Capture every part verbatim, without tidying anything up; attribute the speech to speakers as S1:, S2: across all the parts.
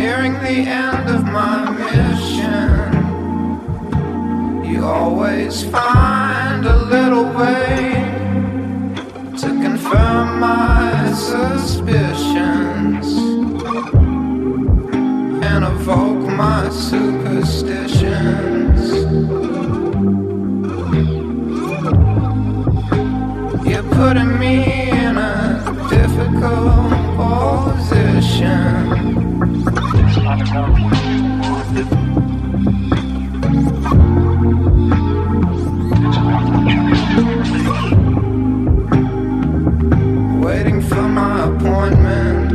S1: nearing the end of my mission. You always find a little way to confirm my suspicions and evoke my superstitions. You're putting me in a difficult position. Waiting for my appointment,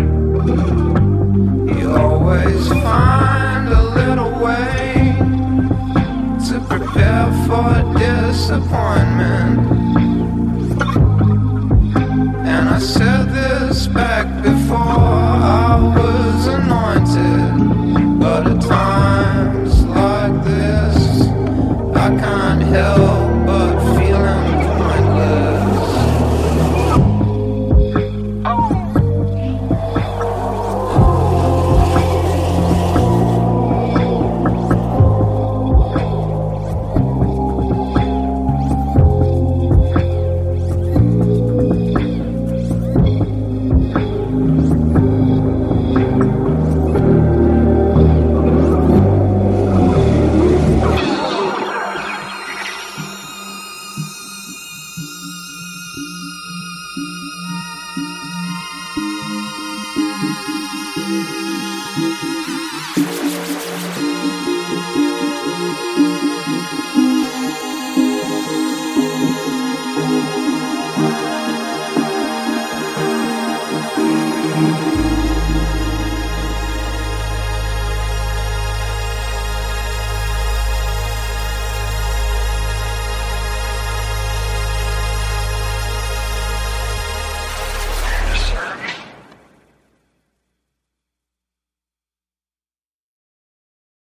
S1: you always find a little way to prepare for disappointment.